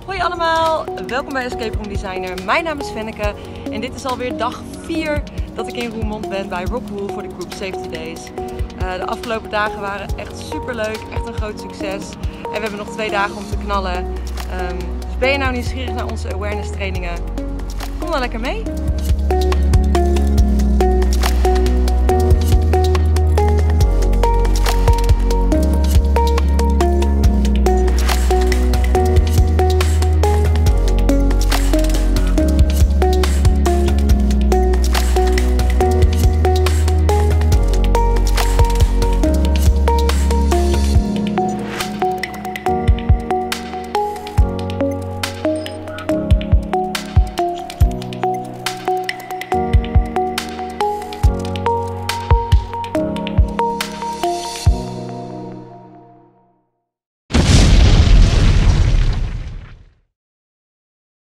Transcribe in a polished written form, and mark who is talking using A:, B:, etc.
A: Hoi allemaal, welkom bij Escape Room Designer. Mijn naam is Fenneke en dit is alweer dag 4 dat ik in Roermond ben bij Rockwool voor de Group Safety Days. De afgelopen dagen waren echt super leuk, echt een groot succes. En we hebben nog 2 dagen om te knallen. Dus ben je nou nieuwsgierig naar onze awareness trainingen? Kom dan lekker mee!